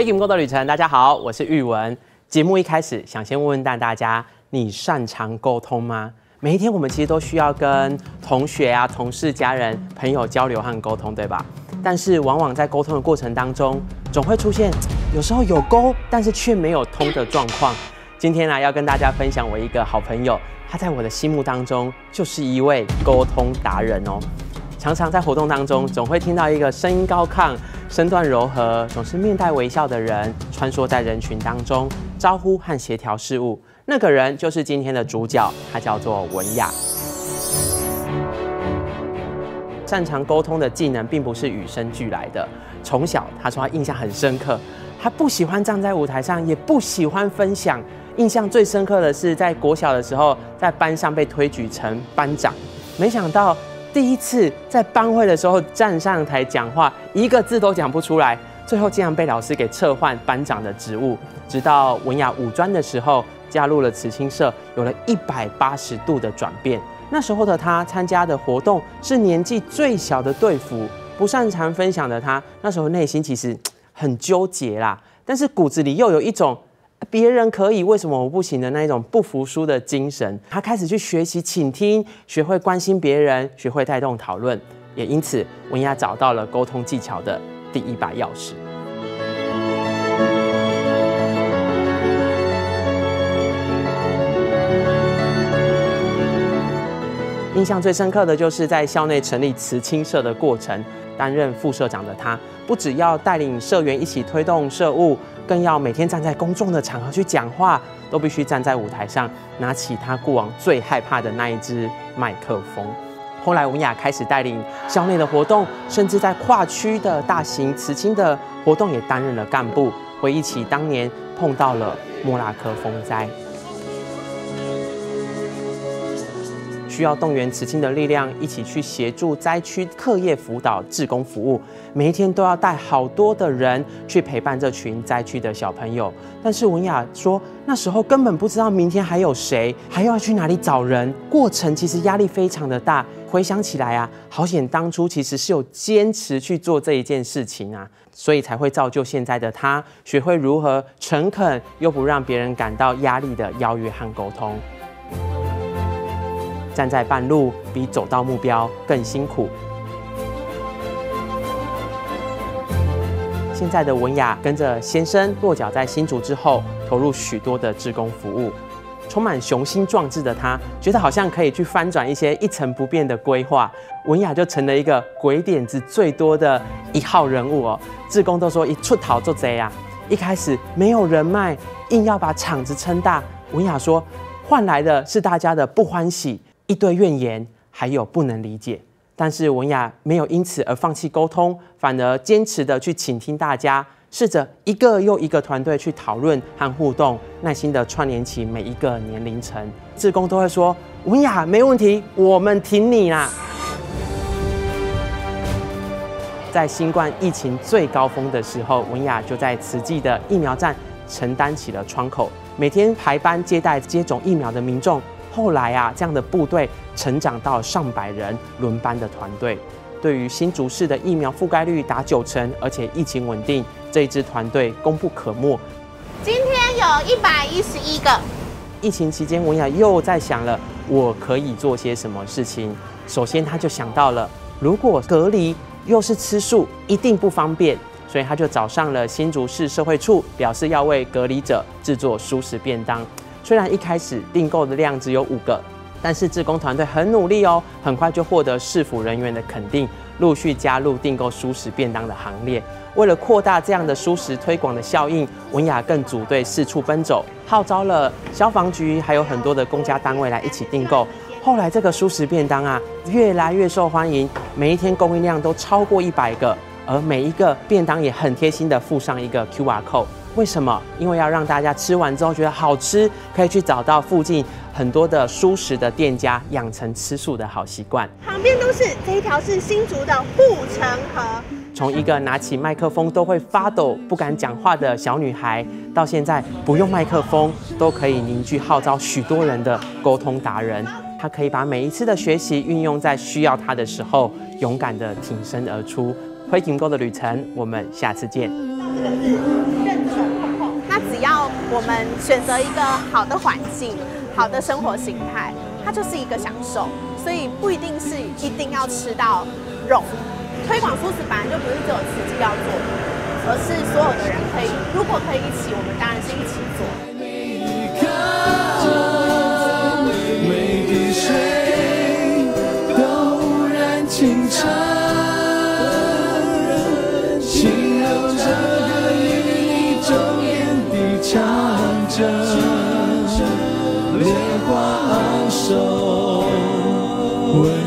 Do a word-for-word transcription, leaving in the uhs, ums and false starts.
回金沟的旅程，大家好，我是玉文。节目一开始，想先问问大家，你擅长沟通吗？每一天我们其实都需要跟同学啊、同事、家人、朋友交流和沟通，对吧？但是往往在沟通的过程当中，总会出现有时候有沟，但是却没有通的状况。今天呢、啊，要跟大家分享我一个好朋友，他在我的心目当中就是一位沟通达人哦。常常在活动当中，总会听到一个声音高亢、身段柔和、总是面带微笑的人，穿梭在人群当中，招呼和协调事物。那个人就是今天的主角，他叫做文雅。擅长沟通的技能并不是与生俱来的。从小，他说他印象很深刻，他不喜欢站在舞台上，也不喜欢分享。印象最深刻的是在国小的时候，在班上被推举成班长，没想到第一次在班会的时候站上台讲话，一个字都讲不出来，最后竟然被老师给撤换班长的职务。直到文雅五专的时候，加入了慈青社，有了一百八十度的转变。那时候的他参加的活动是年纪最小的队服，不擅长分享的他，那时候内心其实很纠结啦，但是骨子里又有一种别人可以，为什么我不行的那一种不服输的精神。他开始去学习倾听，学会关心别人，学会带动讨论，也因此文雅找到了沟通技巧的第一把钥匙。印象最深刻的就是在校内成立慈青社的过程。担任副社长的他，不只要带领社员一起推动社务，更要每天站在公众的场合去讲话，都必须站在舞台上，拿起他过往最害怕的那一支麦克风。后来文雅开始带领校内的活动，甚至在跨区的大型慈青的活动也担任了干部。回忆起当年碰到了莫拉克风灾，需要动员慈青的力量，一起去协助灾区课业辅导、志工服务。每一天都要带好多的人去陪伴这群灾区的小朋友。但是文雅说，那时候根本不知道明天还有谁，还要去哪里找人，过程其实压力非常的大。回想起来啊，好险当初其实是有坚持去做这一件事情啊，所以才会造就现在的他，学会如何诚恳又不让别人感到压力的邀约和沟通。站在半路比走到目标更辛苦。现在的文雅跟着先生落脚在新竹之后，投入许多的志工服务。充满雄心壮志的他，觉得好像可以去翻转一些一成不变的规划。文雅就成了一个鬼点子最多的一号人物哦。志工都说一出头就贼啊，一开始没有人脉，硬要把场子撑大。文雅说，换来的是大家的不欢喜，一堆怨言，还有不能理解。但是文雅没有因此而放弃沟通，反而坚持的去倾听大家，试着一个又一个团队去讨论和互动，耐心的串联起每一个年龄层。志工都会说，文雅没问题，我们挺你啦。在新冠疫情最高峰的时候，文雅就在慈济的疫苗站承担起了窗口，每天排班接待接种疫苗的民众。后来啊，这样的部队成长到上百人轮班的团队，对于新竹市的疫苗覆盖率达九成，而且疫情稳定，这一支团队功不可没。 今天有一百一十一个。 疫情期间，文雅又在想了，我可以做些什么事情。首先，他就想到了，如果隔离又是吃素，一定不方便，所以他就找上了新竹市社会处，表示要为隔离者制作蔬食便当。虽然一开始订购的量只有五个，但是志工团队很努力哦，很快就获得市府人员的肯定，陆续加入订购蔬食便当的行列。为了扩大这样的蔬食推广的效应，文雅更组队四处奔走，号召了消防局还有很多的公家单位来一起订购。后来这个蔬食便当啊，越来越受欢迎，每一天供应量都超过一百个，而每一个便当也很贴心的附上一个 Q R code。为什么？因为要让大家吃完之后觉得好吃，可以去找到附近很多的蔬食的店家，养成吃素的好习惯。 旁边都是，这一条是新竹的护城河。 从一个拿起麦克风都会发抖、不敢讲话的小女孩，到现在不用麦克风都可以凝聚号召许多人的沟通达人。她可以把每一次的学习运用在需要她的时候，勇敢的挺身而出。回金沟的旅程，我们下次见。 我们选择一个好的环境、好的生活形态，它就是一个享受。所以不一定是一定要吃到肉。推广素食本来就不是只有慈济要做的，而是所有的人可以，如果可以一起，我们当然是一起做。每滴水都燃情长，心有这个与你终点地唱着，烈火昂首。